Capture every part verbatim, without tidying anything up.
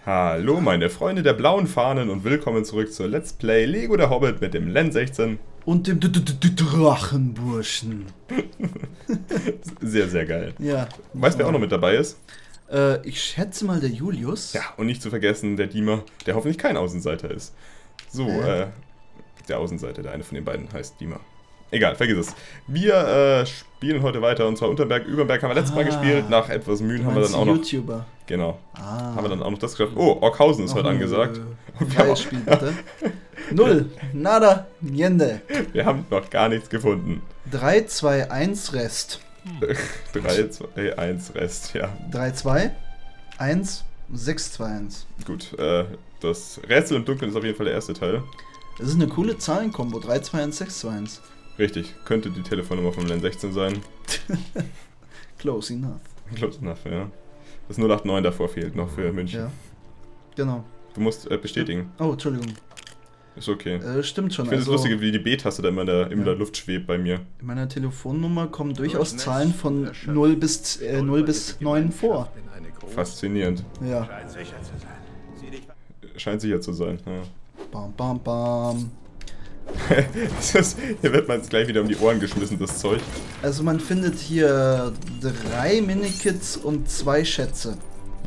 Hallo meine Freunde der blauen Fahnen und willkommen zurück zur Let's Play Lego der Hobbit mit dem Len sechzehn. Und dem D -D -D Drachenburschen. Sehr, sehr geil. Ja. Weißt du, wer auch noch mit dabei ist? Äh, ich schätze mal der Julius. Ja, und nicht zu vergessen der Dima, der hoffentlich kein Außenseiter ist. So, äh, äh der Außenseiter, der eine von den beiden heißt Dima. Egal, vergiss es. Wir äh, spielen heute weiter und zwar Unterberg, Überberg haben wir letztes ah, Mal gespielt. Nach etwas Mühen haben wir dann auch noch... YouTuber. Genau. Ah. Haben wir dann auch noch das geschafft. Oh, Orkhausen ist oh, heute angesagt. Und wir haben auch, Spiel, bitte. Null. Nada. Niente. Wir haben noch gar nichts gefunden. drei, zwei, eins Rest. drei, zwei, eins Rest, ja. drei, zwei, eins, sechs, zwei, eins. Gut, äh, das Rätsel im Dunkeln ist auf jeden Fall der erste Teil. Das ist eine coole Zahlenkombo. drei, zwei, eins, sechs, zwei, eins. Richtig, könnte die Telefonnummer vom Len sechzehn sein. Close enough. Close enough, ja. Das null acht neun davor fehlt noch für München. Ja, genau. Du musst äh, bestätigen. Oh, Entschuldigung. Ist okay. Äh, stimmt schon. Ich finde es also, lustig, wie die B-Taste da immer in der, in der Luft schwebt bei mir. In meiner Telefonnummer kommen durchaus Zahlen von null bis, äh, null bis neun vor. Faszinierend. Ja. Scheint sicher zu sein, ja. Bam, bam, bam. das, hier wird man jetzt gleich wieder um die Ohren geschmissen, das Zeug. Also man findet hier drei Minikits und zwei Schätze.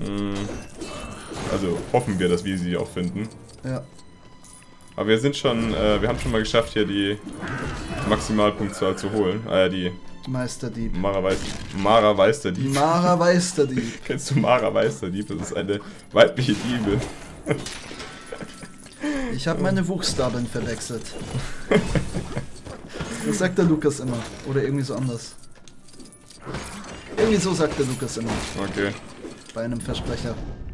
Also hoffen wir, dass wir sie auch finden. Ja. Aber wir sind schon, äh, wir haben schon mal geschafft, hier die Maximalpunktzahl zu holen. Äh, die Meisterdieb. Mara, Weiß, Mara Weisterdieb. Mara Weisterdieb. Kennst du Mara Weisterdieb? Das ist eine weibliche Diebin. Ich habe meine Buchstaben verwechselt. Das sagt der Lukas immer. Oder irgendwie so anders. Irgendwie so sagt der Lukas immer. Okay. Bei einem Versprecher.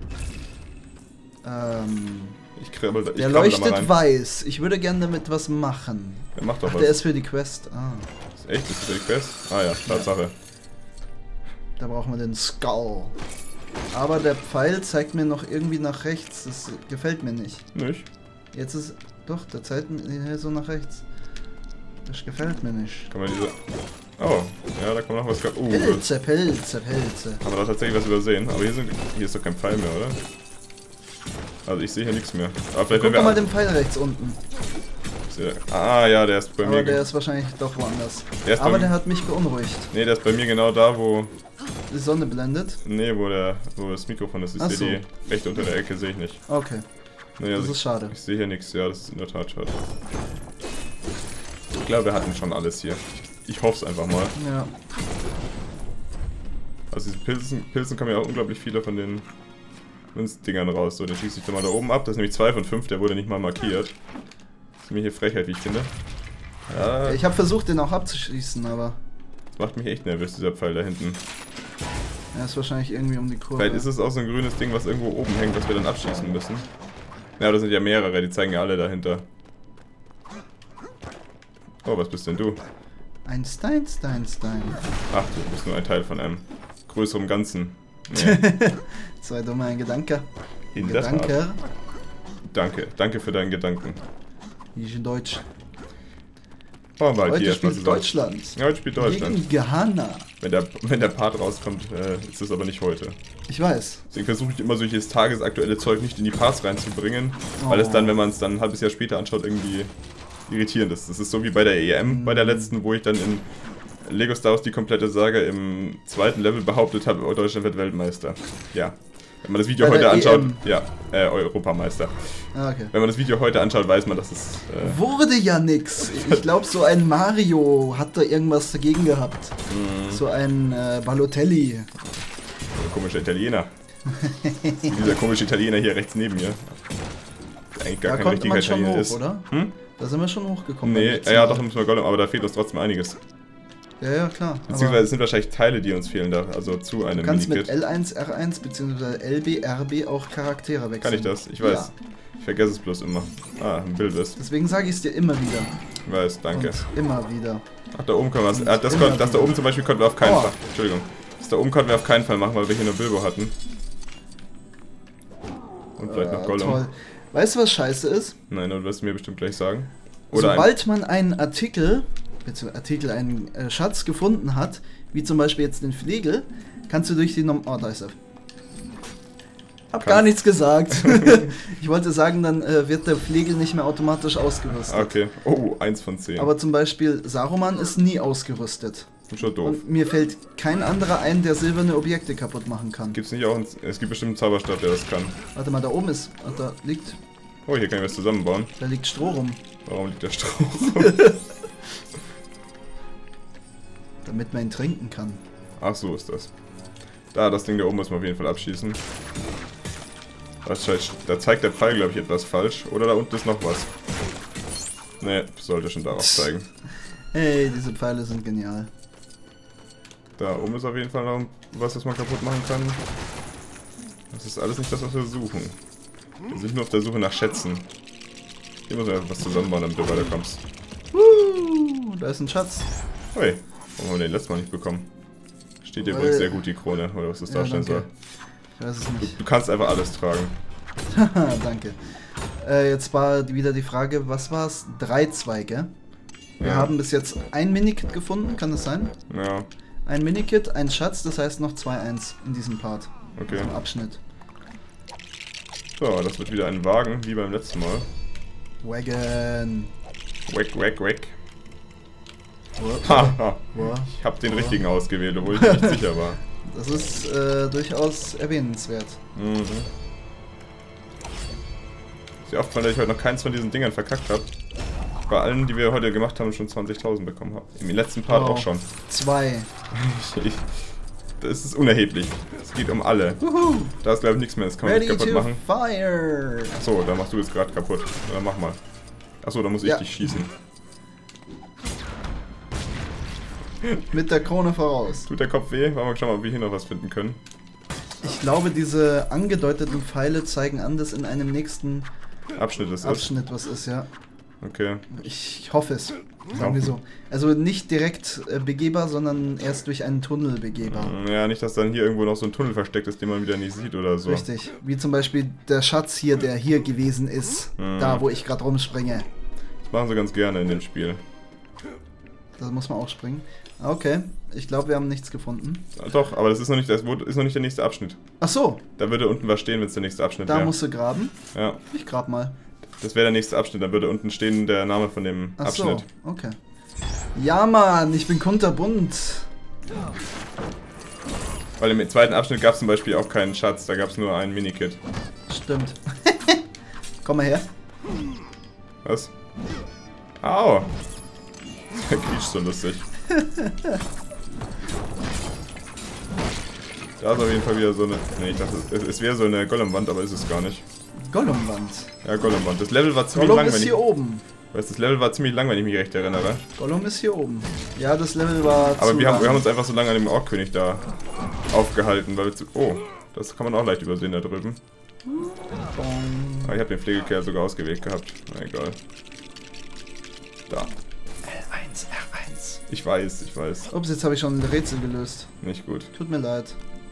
Ähm... Ich kribbel, ich der leuchtet weiß. Ich würde gerne damit was machen. Der macht doch Ach, was. Der ist für die Quest. Ah. Ist echt? Ist das für die Quest? Ah ja, Tatsache. Da brauchen wir den Skull. Aber der Pfeil zeigt mir noch irgendwie nach rechts. Das gefällt mir nicht. Nicht? Jetzt ist... Doch, der zeigt mir so nach rechts. Das gefällt mir nicht. Kann man diese... Oh, ja, da kommt noch was... Uh, Pilze, Pilze, Pilze. Haben wir da tatsächlich was übersehen? Aber hier, sind, hier ist doch kein Pfeil mehr, oder? Also ich sehe hier nichts mehr. Aber vielleicht Guck wir mal den Pfeil rechts unten. Ah ja, der ist bei Aber mir... der ist wahrscheinlich doch woanders. Der Aber der hat mich beunruhigt. Nee, der ist bei mir genau da, wo... Die Sonne blendet? Nee, wo, der, wo das Mikrofon ist. Ich Ach sehe so. die rechte unter der Ecke, sehe ich nicht. Okay. Nee, also das ist schade. Ich, ich sehe hier nichts, ja, das ist in der Tat schade. Ich glaube, wir hatten schon alles hier. Ich hoffe es einfach mal. Ja. Also diese Pilzen, Pilzen kommen ja auch unglaublich viele von den Münzdingern raus. So, den schieße ich dann mal da oben ab. Das ist nämlich zwei von fünf, der wurde nicht mal markiert. Das ist nämlich hier Frechheit, wie ich finde. Ja. Ich habe versucht, den auch abzuschießen, aber... Das macht mich echt nervös, dieser Pfeil da hinten. Er ist wahrscheinlich irgendwie um die Kurve. Vielleicht ist es auch so ein grünes Ding, was irgendwo oben hängt, was wir dann abschießen müssen. Ja, das sind ja mehrere, die zeigen ja alle dahinter. Oh, was bist denn du? Ein Stein, Stein, Stein. Ach, du bist nur ein Teil von einem größeren Ganzen. Nee. Zwei dumme, ein Gedanke. In Gedanke. der Tat. Danke, danke für deinen Gedanken. Wie ist in Deutsch? Oh, mal Heute hier spielt Deutschland. Ja, heute spielt Deutschland. Gegen Ghana. Wenn der, wenn der Part rauskommt, äh, ist es aber nicht heute. Ich weiß. Deswegen versuche ich immer solches tagesaktuelle Zeug nicht in die Parts reinzubringen, oh. weil es dann, wenn man es dann ein halbes Jahr später anschaut, irgendwie irritierend ist. Das ist so wie bei der E M, mm. bei der letzten, wo ich dann in Lego Star Wars die komplette Saga im zweiten Level behauptet habe, Deutschland wird Weltmeister. Ja. Wenn man das Video bei heute anschaut, E M. ja, äh, Europameister. Ah, okay. Wenn man das Video heute anschaut, weiß man, dass es... Äh Wurde ja nix. Ich glaube, so ein Mario hat da irgendwas dagegen gehabt. Mm. So ein äh, Balotelli. Ein komischer Italiener. Dieser komische Italiener hier rechts neben mir. Eigentlich gar da kein richtiger Italiener hoch, ist. Oder? Hm? Da sind wir schon hochgekommen. Nee, ja, doch, müssen wir Gollum, aber da fehlt uns trotzdem einiges. Ja, ja, klar. Beziehungsweise es sind wahrscheinlich Teile, die uns fehlen da, also zu einem Du kannst Minikit. mit L eins, R eins bzw. L B, R B auch Charaktere wechseln. Kann ich das? Ich weiß. Ja. Ich vergesse es bloß immer. Ah, ein Bild ist. Deswegen sage ich es dir immer wieder. Ich weiß, danke. Und immer wieder. Ach, da oben können wir es. Ah, das, kon, das da oben zum Beispiel konnten wir auf keinen oh. Fall. Entschuldigung. Das da oben konnten wir auf keinen Fall machen, weil wir hier nur Bilbo hatten. Und vielleicht äh, noch Gollum. Toll. Weißt du, was scheiße ist? Nein, du wirst mir bestimmt gleich sagen. Oder Sobald man einen Artikel, beziehungsweise Artikel, einen äh, Schatz gefunden hat, wie zum Beispiel jetzt den Flegel, kannst du durch die Norm... Oh, da ist er. Hab Kannst. gar nichts gesagt. Ich wollte sagen, dann äh, wird der Flegel nicht mehr automatisch ausgerüstet. Okay. Oh, eins von zehn. Aber zum Beispiel Saruman ist nie ausgerüstet. Ist schon doof. Und mir fällt kein anderer ein, der silberne Objekte kaputt machen kann. Gibt's nicht auch einen, es gibt bestimmt einen Zauberstab, der das kann. Warte mal, da oben ist, da liegt, Oh, hier kann ich was zusammenbauen. da liegt Stroh rum. Warum liegt der Stroh? Damit man ihn trinken kann. Ach, so ist das. Da, das Ding da oben muss man auf jeden Fall abschießen. Das heißt, da zeigt der Pfeil, glaube ich, etwas falsch. Oder da unten ist noch was. Ne, sollte schon darauf zeigen. Hey, diese Pfeile sind genial. Da oben ist auf jeden Fall noch was, was man kaputt machen kann. Das ist alles nicht das, was wir suchen. Wir sind nur auf der Suche nach Schätzen. Hier muss man einfach was zusammenbauen, damit du weiterkommst. Uh, da ist ein Schatz. Ui, warum haben wir den letztes Mal nicht bekommen? Steht dir Weil- übrigens sehr gut die Krone, oder was das Ja, darstellen soll. danke. Ich weiß es Du, nicht. du kannst einfach alles tragen. Haha, danke. Äh, jetzt war wieder die Frage, was war's? drei zwei, gell? Wir Ja. haben bis jetzt ein Minikit gefunden, kann das sein? Ja, Ein Minikit, ein Schatz, das heißt noch zwei eins in diesem Part. okay. Im Abschnitt. So, das wird wieder ein Wagen, wie beim letzten Mal. Wagon. Wack, wack, wack. Wo- Haha, wo- ich hab den wo- richtigen ausgewählt, obwohl ich nicht sicher war. Das ist äh, durchaus erwähnenswert. Mhm. Ist dir aufgefallen, dass ich heute noch keins von diesen Dingern verkackt habe? Bei allen, die wir heute gemacht haben, schon zwanzigtausend bekommen habe. Im letzten Part Wow. auch schon. Zwei. Ich, das ist unerheblich. Es geht um alle. Wuhu. Da ist glaube ich nichts mehr, das kann man Ready nicht kaputt to machen. fire. Achso, da machst du jetzt gerade kaputt. Dann mach mal. Achso, da muss ich Ja. dich schießen. Mit der Krone voraus. Tut der Kopf weh? Wollen wir schauen, ob wir hier noch was finden können. Ich glaube, diese angedeuteten Pfeile zeigen an, dass in einem nächsten Abschnitt ist es. Abschnitt was ist, ja. Okay. Ich hoffe es. Sagen wir so. Also nicht direkt äh, begehbar, sondern erst durch einen Tunnel begehbar. Ja, nicht, dass dann hier irgendwo noch so ein Tunnel versteckt ist, den man wieder nicht sieht oder so. Richtig. Wie zum Beispiel der Schatz hier, der hier gewesen ist. Mhm. Da, wo ich gerade rumspringe. Das machen sie ganz gerne in dem Spiel. Da muss man auch springen. Okay, ich glaube, wir haben nichts gefunden. Ah, doch, aber das ist noch nicht, das ist noch nicht der nächste Abschnitt. Ach so, Da würde unten was stehen, wenn es der nächste Abschnitt da wäre. musst du graben. Ja, Ich grab mal. das wäre der nächste Abschnitt. Da würde unten stehen der Name von dem Ach Abschnitt. so, okay. Ja, Mann, ich bin kunterbunt. Weil im zweiten Abschnitt gab es zum Beispiel auch keinen Schatz, da gab es nur ein Minikit. Stimmt. Komm mal her. Was? Au! Der quietscht so lustig. Da ist auf jeden Fall wieder so eine... Ne, ich dachte, es, es wäre so eine Gollum-Wand, aber ist es gar nicht. Gollum-Wand. Ja, Gollum-Wand. Das Level war ziemlich Gollum lang, ist wenn ich... hier oben. Weißt, das Level war ziemlich lang, wenn ich mich recht erinnere. Gollum ist hier oben. Ja, das Level war Aber zu wir haben, lang. wir haben uns einfach so lange an dem Orkkönig da aufgehalten, weil wir zu... Oh, das kann man auch leicht übersehen da drüben. Bong. Aber ich habe den Pflegekerl sogar ausgewählt gehabt. Na egal. Da. L eins, R eins. Ich weiß, ich weiß. Ups, jetzt habe ich schon ein Rätsel gelöst. Nicht gut. Tut mir leid.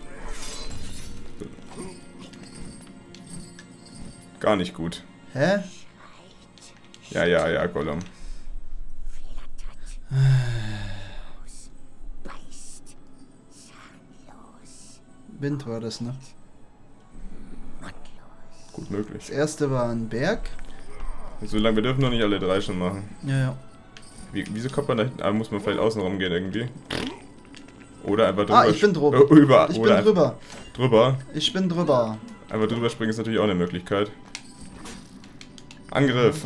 Gar nicht gut. Hä? Ja, ja, ja, Gollum. Wind war das, ne? Gut möglich. Das erste war ein Berg. So lange, wir dürfen noch nicht alle drei schon machen. Ja, ja. Wie, wieso kommt man da hinten? Ah, muss man vielleicht außen rum gehen irgendwie. Oder einfach drüber. Ah, ich bin drüber. Äh, über, Ich oder bin drüber. Drüber. Ich bin drüber. Einfach drüber springen ist natürlich auch eine Möglichkeit. Angriff.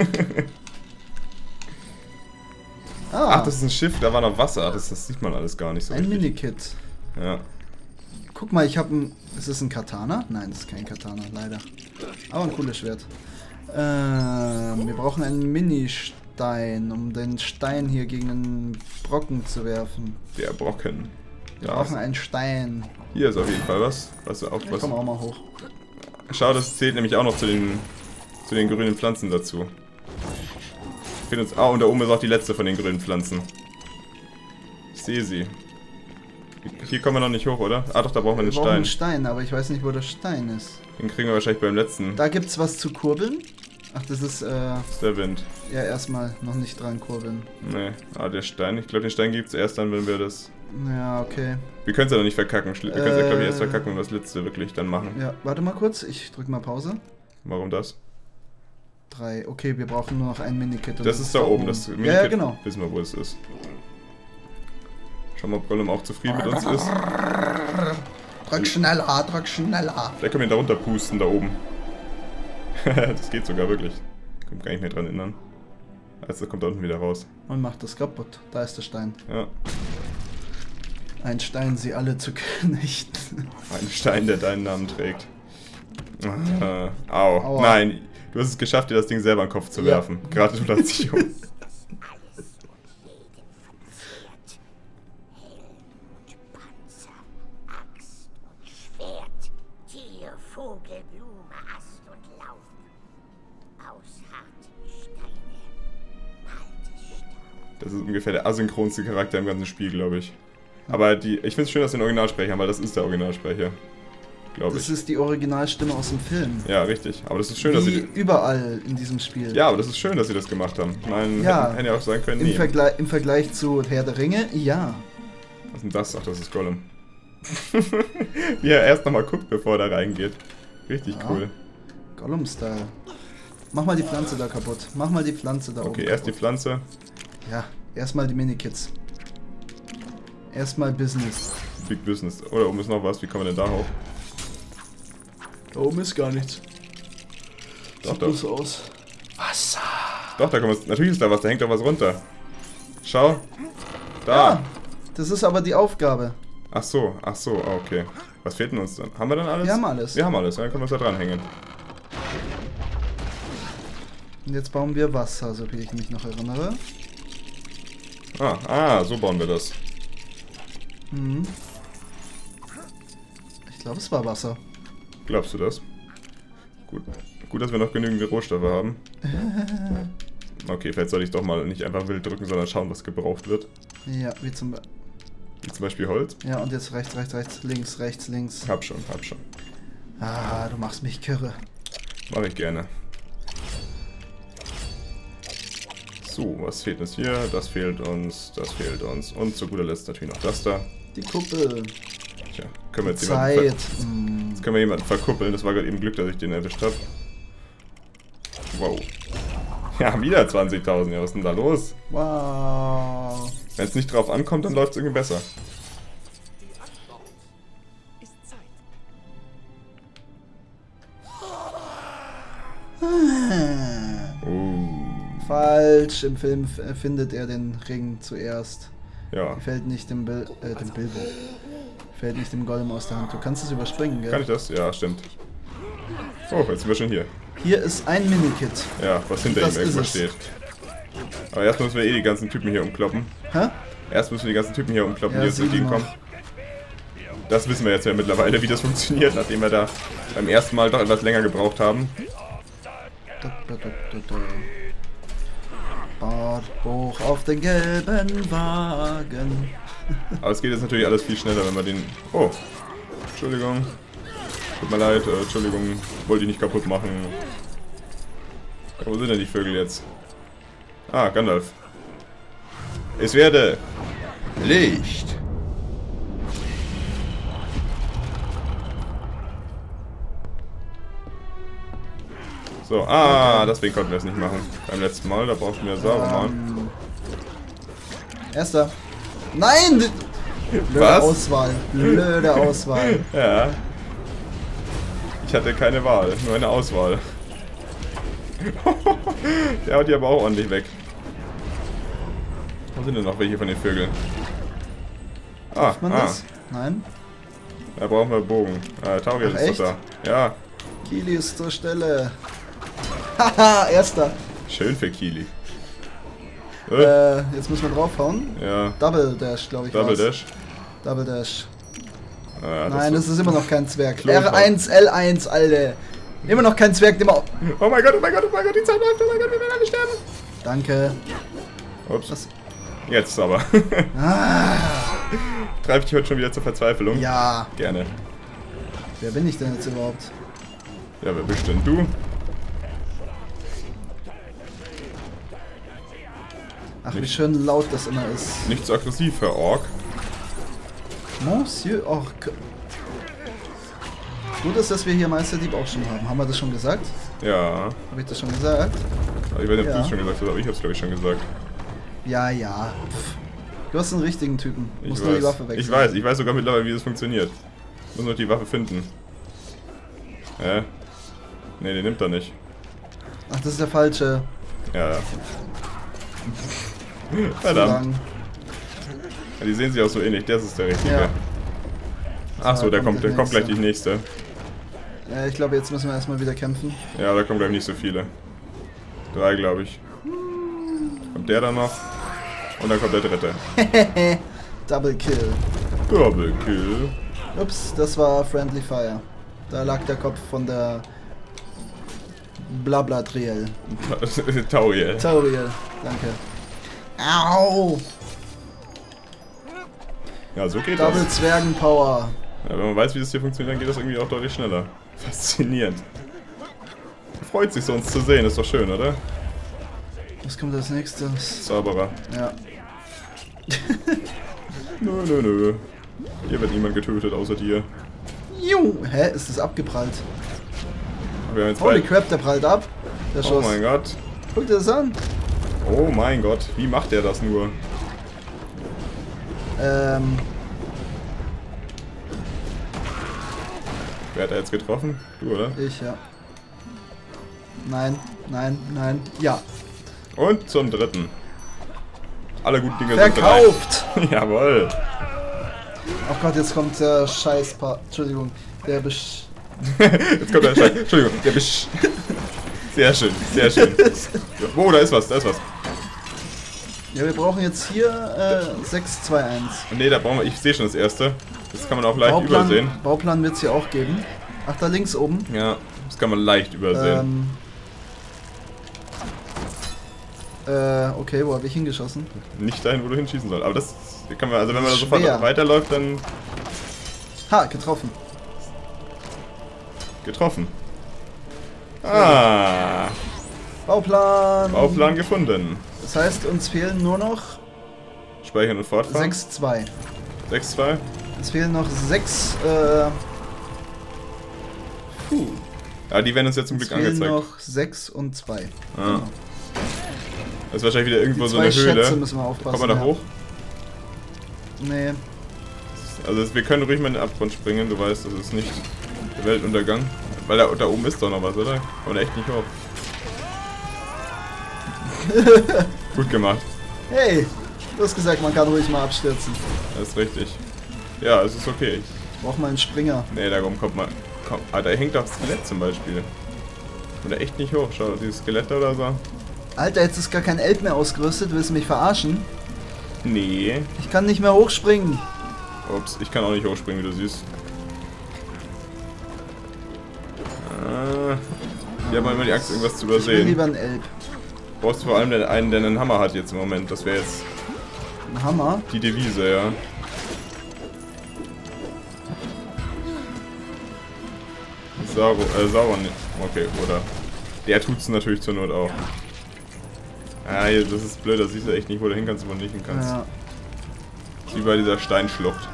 Ah, Ach, das ist ein Schiff, da war noch Wasser. Das, das sieht man alles gar nicht so ein richtig. Minikit. Ja. Guck mal, ich habe ein... Ist es ein Katana? Nein, das ist kein Katana, leider. Aber ein cooles Schwert. Ähm, wir brauchen einen Mini-Stein, um den Stein hier gegen einen Brocken zu werfen. Der Brocken. Wir Da brauchen ist, einen Stein. hier ist auf jeden Fall was. Was auch Ich was. komm auch mal hoch. Schau, das zählt nämlich auch noch zu den zu den grünen Pflanzen dazu. Ich finde uns. Ah, und da oben ist auch die letzte von den grünen Pflanzen. Ich sehe sie. Hier kommen wir noch nicht hoch, oder? Ah doch, da brauchen wir Wir einen brauchen einen Stein. Stein, aber ich weiß nicht, wo der Stein ist. Den kriegen wir wahrscheinlich beim letzten. Da gibt's was zu kurbeln. Ach, das ist, äh... Das ist der Wind. Ja, erstmal noch nicht dran kurbeln. Nee, ah, der Stein. Ich glaube, den Stein gibt es erst dann, wenn wir das... Ja, okay. Wir können es ja noch nicht verkacken. Wir können es ja, glaube ich, erst Äh. verkacken, wenn wir das letzte wirklich dann machen. Ja, warte mal kurz. Ich drück mal Pause. Warum das? Drei. Okay, wir brauchen nur noch ein Minikit. Das ist da oben. Das Minikit, ja, ja, genau. Wissen wir, wo es ist. Schauen wir, ob Gollum auch zufrieden mit uns ist. Drück schneller, drück schneller. Vielleicht können wir ihn da runter pusten, da oben. Das geht sogar wirklich. Ich kann mich gar nicht mehr dran erinnern. Also kommt da unten wieder raus. Und macht das kaputt. Da ist der Stein. Ja. Ein Stein, sie alle zu knechten. Ein Stein, der deinen Namen trägt. Äh, au. Aua. Nein, du hast es geschafft, dir das Ding selber in den Kopf zu Ja. werfen. Gratulation. Vogel, Blume, Ast und Laub. Aus harten Steinen, altes Staub. Das ist ungefähr der asynchronste Charakter im ganzen Spiel, glaube ich. Aber die, ich finde es schön, dass wir den Originalsprecher haben, weil das ist der Originalsprecher. Glaube ich. Das ist die Originalstimme aus dem Film. Ja, richtig. Aber das ist schön, dass Wie sie... überall in diesem Spiel. Ja, aber das ist schön, dass sie das gemacht haben. Ich meine, Ja. hätten, hätten ja auch sagen können, Im, nee. Vergle Im Vergleich zu Herr der Ringe, ja. Was ist denn das? Ach, das ist Gollum. Wie er erst nochmal guckt, bevor er da reingeht. Richtig Ja. cool. Gollum-Style. Mach mal die Pflanze da kaputt. Mach mal die Pflanze da oben. Okay, erst die Pflanze. Ja, erstmal die Minikits. Erstmal Business. Big Business. Oder oben ist noch was. Wie kommen wir denn da hoch? Da oben ist gar nichts. Doch, Sieht doch. bloß aus. Wasser. Doch, da kommt was. Natürlich ist da was. Da hängt doch was runter. Schau. Da. Ja, das ist aber die Aufgabe. Ach so, ach so. Ah, okay. Was fehlt denn uns dann? Haben wir dann alles? Wir haben alles. Wir haben alles. Dann können wir uns da dranhängen. Und jetzt bauen wir Wasser, so wie ich mich noch erinnere. Ah, ah, so bauen wir das. Mhm. Ich glaube, es war Wasser. Glaubst du das? Gut. Gut, dass wir noch genügend Rohstoffe haben. Okay, vielleicht soll ich doch mal nicht einfach wild drücken, sondern schauen, was gebraucht wird. Ja, wie zum Beispiel. Wie zum Beispiel Holz. Ja, und jetzt rechts, rechts, rechts, links, rechts, links. Hab schon, hab schon. Ah, du machst mich kirre. Mach ich gerne. So, was fehlt uns hier? Das fehlt uns, das fehlt uns. Und zu guter Letzt natürlich noch das da. Die Kuppel. Tja, können wir jetzt Zeit. jemanden, ver Mm. jetzt können wir jemanden verkuppeln. Das war gerade eben Glück, dass ich den erwischt habe. Wow. Ja, wieder zwanzigtausend. Ja, was ist denn da los? Wow. Wenn es nicht drauf ankommt, dann läuft es irgendwie besser. Uh, Falsch. Im Film f- findet er den Ring zuerst. ja. Die fällt nicht dem, Bil äh, dem Bilbo. Fällt nicht dem Gollum aus der Hand. Du kannst es überspringen, gell? Kann ich das? Ja, stimmt. Oh, jetzt sind wir schon hier. Hier ist ein Minikit. Ja, was hinter Das ihm irgendwo ist es. steht. Aber erst müssen wir eh die ganzen Typen hier umkloppen. Hä? Erst müssen wir die ganzen Typen hier umkloppen, Ja, die uns sieben entgegenkommen. Das wissen wir jetzt ja mittlerweile, wie das funktioniert, nachdem wir da beim ersten Mal doch etwas länger gebraucht haben. Da, da, da, da, da. Bart hoch auf den gelben Wagen. Aber es geht jetzt natürlich alles viel schneller, wenn wir den... Oh, Entschuldigung. Tut mir leid, äh, Entschuldigung, wollte ich nicht kaputt machen. Wo sind denn die Vögel jetzt? Ah, Gandalf. Es werde Licht. So, ah, deswegen konnten wir es nicht machen. Beim letzten Mal, da brauchten wir Sauermann. Ähm, erster. Nein! Blöde Was? Auswahl. Blöde Auswahl. Ja. Ich hatte keine Wahl, nur eine Auswahl. Der haut die aber auch ordentlich weg. Wo sind denn noch welche von den Vögeln? Ah, Macht man ah. das? Nein. Da brauchen wir Bogen. Äh, Tauriel Ach, ist doch da. Ja, Kili ist zur Stelle. Haha, erster. schön für Kili. Äh, Äh, jetzt müssen wir draufhauen. ja, Double Dash, glaube ich. Double war's. Dash. Double Dash. Ah, Nein, das ist immer noch kein Zwerg. Klon- R eins, L eins, Alter. Immer noch kein Zwerg, immer. Oh mein Gott, oh mein Gott, oh mein Gott, die Zeit läuft, oh mein Gott, wir werden alle sterben. Danke. Ups. Was? Jetzt aber. Ah, Treibt dich heute schon wieder zur Verzweiflung? ja. Gerne. Wer bin ich denn jetzt überhaupt? Ja, wer bist denn du? Ach, wie Nicht- schön laut das immer ist. Nicht so aggressiv, Herr Ork. Monsieur Orc. Gut ist, dass wir hier Meisterdieb auch schon haben. Haben wir das schon gesagt? Ja. Habe ich das schon gesagt? Aber ich weiß nicht, ob Ja. du es schon gesagt hast, aber ich hab's glaube ich schon gesagt. Ja, ja. Pff. Du hast einen richtigen Typen. Ich Musst nur die weiß. Waffe wechseln. Ich weiß, ich weiß sogar mittlerweile, wie das funktioniert. Muss noch die Waffe finden. Hä? Ne, den nimmt er nicht. Ach, das ist der falsche. Ja, ja. Zu Verdammt. lang. Ja, die sehen sich auch so ähnlich, das ist der richtige. Ja. Achso, Da der kommt kommt, der der kommt gleich die nächste. nächste. Ja, ich glaube, jetzt müssen wir erstmal wieder kämpfen. Ja, da kommen gleich nicht so viele. Drei, glaube ich. Kommt der dann noch. Und dann kommt der dritte. Double Kill. Double Kill. Ups, das war Friendly Fire. Da lag der Kopf von der Blabladriel. Tauriel. Tauriel, danke. Au! Ja, so geht das. Double Zwergenpower. Ja, wenn man weiß, wie das hier funktioniert, dann geht das irgendwie auch deutlich schneller. Faszinierend. Freut sich so, uns zu sehen, ist doch schön, oder? Was kommt als nächstes? Zauberer. Ja. Nö, nö, nö. Hier wird niemand getötet, außer dir. Juh. Hä? Ist das abgeprallt? Wir haben jetzt Holy beide- crap, der prallt ab. Der Oh Schuss. mein Gott. Guck dir das an. Oh mein Gott. Wie macht der das nur? Ähm. Wer hat er jetzt getroffen? Du, oder? Ich, ja. Nein, nein, nein. Ja. Und zum dritten. Alle guten Dinge sind Verkauft! drei. Jawohl. Ach Gott, jetzt kommt der scheiß pa Entschuldigung. Der Besch... Jetzt kommt der Scheiß. Entschuldigung. Der Bisch. Sehr schön, sehr schön. Oh, da ist was, da ist was. Ja, wir brauchen jetzt hier äh, sechs zwei eins. Nee, da brauchen wir. Ich sehe schon das erste. Das kann man auch leicht Bauplan, übersehen. Bauplan wird es hier auch geben. Ach, da links oben. Ja, das kann man leicht übersehen. Ähm, äh, okay, wo habe ich hingeschossen? Nicht dahin, wo du hinschießen sollst. Aber das kann man, also wenn man da Schwer. sofort weiterläuft, dann Ha, getroffen. getroffen. Ah, Bauplan. Bauplan gefunden. Das heißt, uns fehlen nur noch Speichern und fortfahren. sechs zwei. sechs zwei. Es fehlen noch sechs, äh, Puh. Ja, die werden uns jetzt zum es Glück fehlen angezeigt. noch sechs und zwei. Ah. Das ist wahrscheinlich wieder irgendwo Die so zwei eine Höhle. Schätze müssen wir aufpassen. Kommen wir da ja. hoch? Nee. Also wir können ruhig mal in den Abgrund springen, du weißt, das ist nicht der Weltuntergang. Weil da, da oben ist doch noch was, oder? Kommen wir da echt nicht hoch. Gut gemacht, Hey, du hast gesagt, man kann ruhig mal abstürzen. das ist richtig. Ja, es ist okay. Brauch mal einen Springer. Nee, da kommt man. Komm. Ah, da hängt doch das Skelett zum Beispiel. Und da echt nicht hoch, schau, dieses Skelett oder so. Alter, jetzt ist gar kein Elb mehr ausgerüstet. Willst du mich verarschen? Nee. Ich kann nicht mehr hochspringen. Ups, ich kann auch nicht hochspringen, wie du siehst. Ah, hier hat man immer die Angst, irgendwas zu Ich will übersehen. lieber einen Elb. Du brauchst vor allem den einen, der einen Hammer hat jetzt im Moment. Das wäre jetzt Ein Hammer. die Devise, ja. Sauron, äh, Sauron, okay, oder? Der tut's natürlich zur Not auch. Ah, hier, das ist blöd, da siehst du echt nicht, wo du hin kannst und wo du nicht hin kannst. Ja. Wie bei dieser Steinschlucht.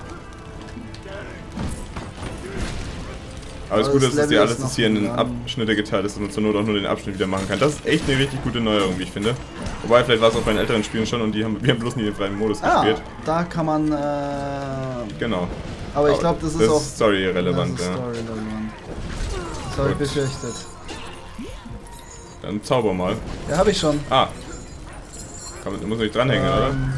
Aber das Aber Gute das ist, dass Level hier alles ist noch ist hier in lang. Abschnitte geteilt ist und man zur Not auch nur den Abschnitt wieder machen kann. Das ist echt eine richtig gute Neuerung, wie ich finde. Wobei, vielleicht war es auch bei den älteren Spielen schon und die haben, wir haben bloß nie den freien Modus Ah, gespielt. da kann man, äh, Genau. aber ich glaube, das ist auch story-relevant, das ist ja. story-relevant. Das habe ich Gut. befürchtet. Dann zauber mal. Ja, habe ich schon. Ah. Kann man, muss man nicht dranhängen, oder? Ähm,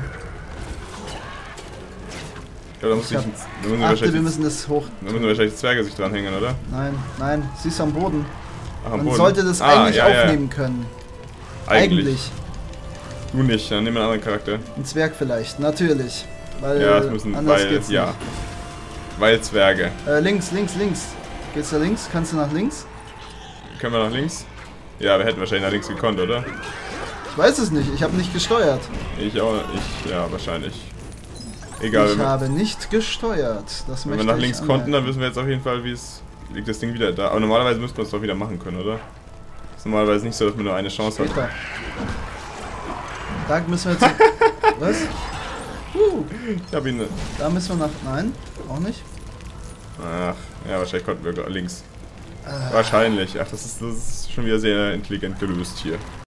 Ich glaube, da muss ich ich, hab- da müssen wir Achte, wahrscheinlich, wir müssen das hoch. da müssen wahrscheinlich die Zwerge sich dranhängen, oder? Nein, nein, siehst du am Boden. Ach, am Man Boden. sollte das Ah, eigentlich ja, ja. aufnehmen können. Eigentlich. Eigentlich. Du nicht, dann nimm einen anderen Charakter. Ein Zwerg vielleicht, natürlich. Weil Ja, es müssen, anders weil, geht's ja. nicht. Weil Zwerge. Äh, links, links, links. Geht's da links? Kannst du nach links? Können wir nach links? Ja, wir hätten wahrscheinlich nach links gekonnt, oder? Ich weiß es nicht, ich habe nicht gesteuert. Ich auch, ich, ja, wahrscheinlich. Egal, ich wenn wir, habe nicht gesteuert. Das wenn wir möchte nach ich links anmerken. konnten, dann wissen wir jetzt auf jeden Fall, wie es... Liegt das Ding wieder da. Aber normalerweise müssten wir es doch wieder machen können, oder? Ist normalerweise nicht so, dass man nur eine Chance hat. Später. Da müssen wir jetzt... Was? Uh, ich hab ihn... Da müssen wir nach... Nein, auch nicht. Ach, ja, wahrscheinlich konnten wir links. Äh. Wahrscheinlich. Ach, das ist, das ist schon wieder sehr intelligent gelöst hier.